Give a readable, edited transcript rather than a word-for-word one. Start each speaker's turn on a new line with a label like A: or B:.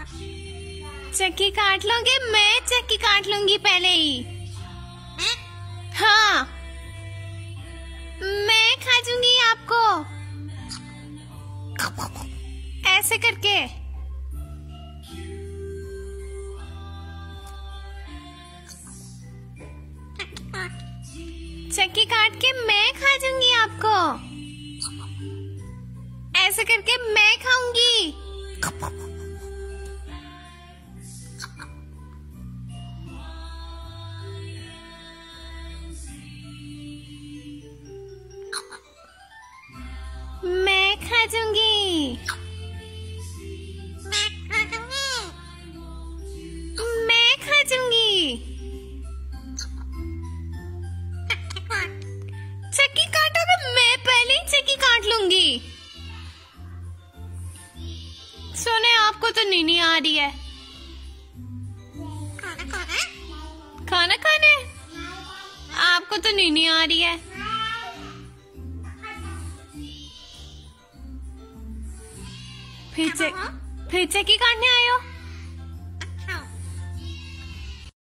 A: चक्की काट लोगे? मैं चक्की काट लूंगी पहले ही। हाँ, मैं खा दूंगी आपको ऐसे करके। चक्की काट के मैं खा दूंगी आपको ऐसे करके। मैं खाऊंगी। मैं खा दूंगी। मैं खा दूंगी। चक्की काटोगे? मैं पहले ही चक्की काट लूंगी। सुने, आपको तो नींद आ रही है। खाना खाने? आपको तो नींद आ रही है। फिर चक्की काटने आए हो?